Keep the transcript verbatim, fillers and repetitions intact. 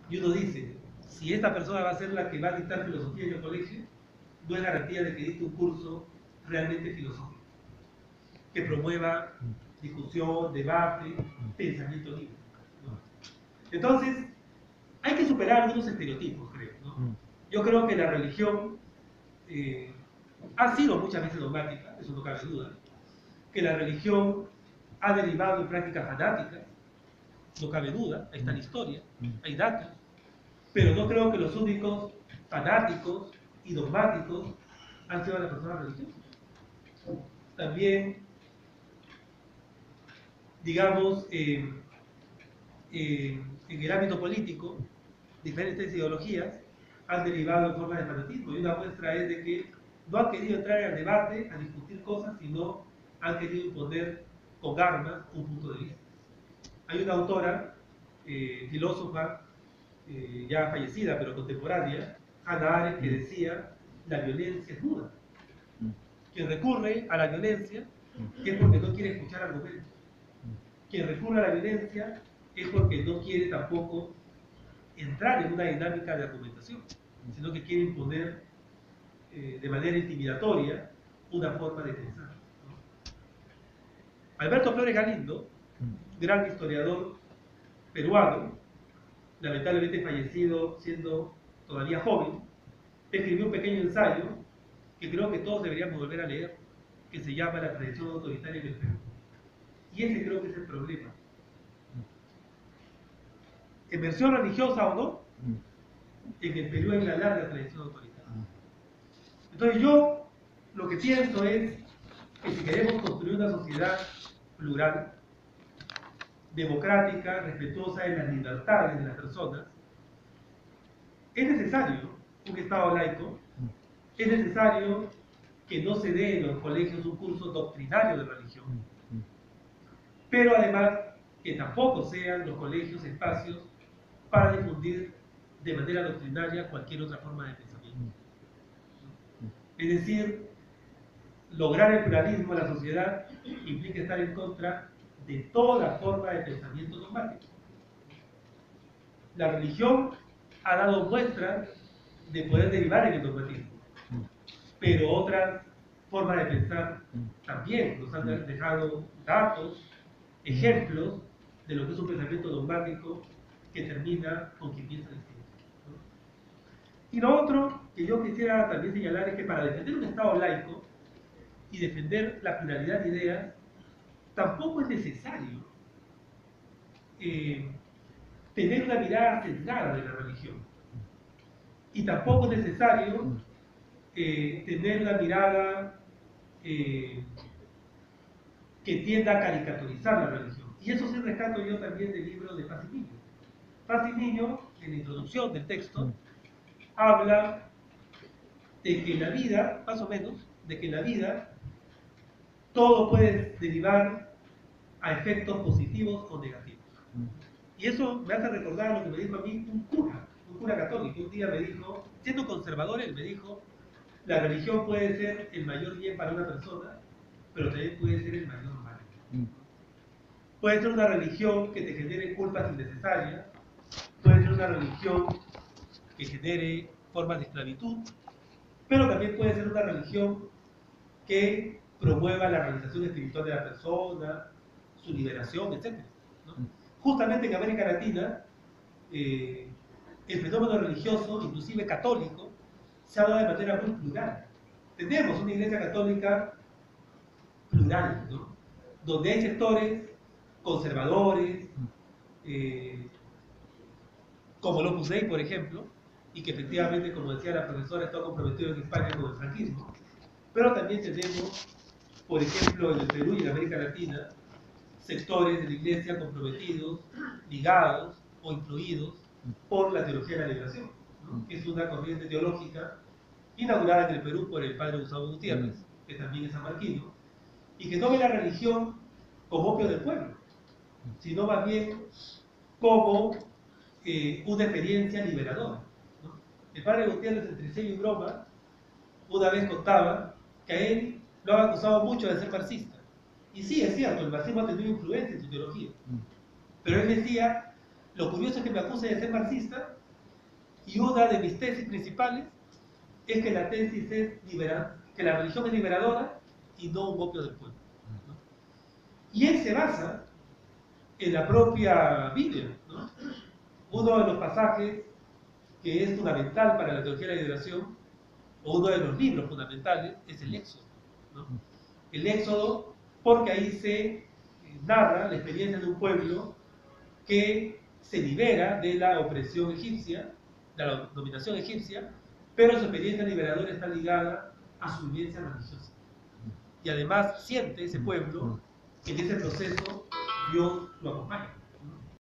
Y uno dice, si esta persona va a ser la que va a dictar filosofía en el colegio, no es garantía de que dicte un curso realmente filosófico, que promueva discusión, debate, pensamiento libre, ¿no? Entonces, hay que superar algunos estereotipos, creo, ¿no? Yo creo que la religión eh, ha sido muchas veces dogmática, eso no cabe duda, que la religión ha derivado en prácticas fanáticas, no cabe duda, ahí está la historia, hay datos, pero no creo que los únicos fanáticos y dogmáticos han sido las personas religiosas. También, digamos, eh, eh, en el ámbito político, diferentes ideologías han derivado en forma de fanatismo, y una muestra es de que no han querido entrar al debate, a discutir cosas, sino han querido imponer con armas un punto de vista. Hay una autora, eh, filósofa, eh, ya fallecida, pero contemporánea, Hannah Arendt, que decía, la violencia es duda. Quien recurre a la violencia es porque no quiere escuchar argumentos. Quien recurre a la violencia es porque no quiere tampoco entrar en una dinámica de argumentación, sino que quiere imponer eh, de manera intimidatoria una forma de pensar, ¿no? Alberto Flores Galindo, gran historiador peruano, lamentablemente fallecido siendo todavía joven, escribió un pequeño ensayo que creo que todos deberíamos volver a leer, que se llama La tradición autoritaria en el Perú. Y ese creo que es el problema. En versión religiosa o no, en el Perú hay una larga tradición autoritaria. Entonces yo lo que pienso es que si queremos construir una sociedad plural, democrática, respetuosa de las libertades de las personas, es necesario un Estado laico, es necesario que no se dé en los colegios un curso doctrinario de religión, pero además que tampoco sean los colegios espacios para difundir de manera doctrinaria cualquier otra forma de pensamiento. Es decir, lograr el pluralismo de la sociedad implica estar en contra de toda forma de pensamiento dogmático. La religión ha dado muestras de poder derivar en el dogmatismo, pero otras formas de pensar también nos han dejado datos, ejemplos de lo que es un pensamiento dogmático que termina con quien piensa distinto, ¿no? Y lo otro que yo quisiera también señalar es que para defender un Estado laico y defender la pluralidad de ideas, tampoco es necesario eh, tener una mirada centrada de la religión. Y tampoco es necesario eh, tener una mirada eh, que tienda a caricaturizar la religión. Y eso sí rescato yo también del libro de Paz y Niño. Paz y Niño, en la introducción del texto, habla de que en la vida, más o menos, de que en la vida todo puede derivar a efectos positivos o negativos. Y eso me hace recordar lo que me dijo a mí un cura, un cura católico. Un día me dijo, siendo conservador, él me dijo, la religión puede ser el mayor bien para una persona, pero también puede ser el mayor mal. Puede ser una religión que te genere culpas innecesarias, puede ser una religión que genere formas de esclavitud, pero también puede ser una religión que promueva la realización espiritual de la persona, su liberación, etcétera, ¿no? Justamente en América Latina, eh, el fenómeno religioso, inclusive católico, se ha dado de manera muy plural. Tenemos una iglesia católica plural, ¿no? Donde hay sectores conservadores, eh, como el Opus Dei, por ejemplo, y que efectivamente, como decía la profesora, está comprometido en España con el franquismo, pero también tenemos, por ejemplo, en el Perú y en América Latina, sectores de la iglesia comprometidos, ligados o influidos por la teología de la liberación, ¿no? Que es una corriente teológica inaugurada en el Perú por el padre Gustavo Gutiérrez, que también es sanmarquino, y que no ve la religión como opio del pueblo, sino más bien como eh, una experiencia liberadora, ¿no? El padre Gutiérrez, entre serio y broma, una vez contaba que a él lo han acusado mucho de ser marxista. Y sí, es cierto, el marxismo ha tenido influencia en su teología. Pero él decía Lo curioso es que me acusa de ser marxista y una de mis tesis principales es que la tesis es libera, que la religión es liberadora y no un opio del pueblo, ¿no? Y él se basa en la propia Biblia, ¿no? Uno de los pasajes que es fundamental para la teología de la liberación, o uno de los libros fundamentales, es el Éxodo, ¿no? El Éxodo, porque ahí se narra la experiencia de un pueblo que se libera de la opresión egipcia, de la dominación egipcia, pero su experiencia liberadora está ligada a su vivencia religiosa. Y además siente ese pueblo que en ese proceso Dios lo acompaña.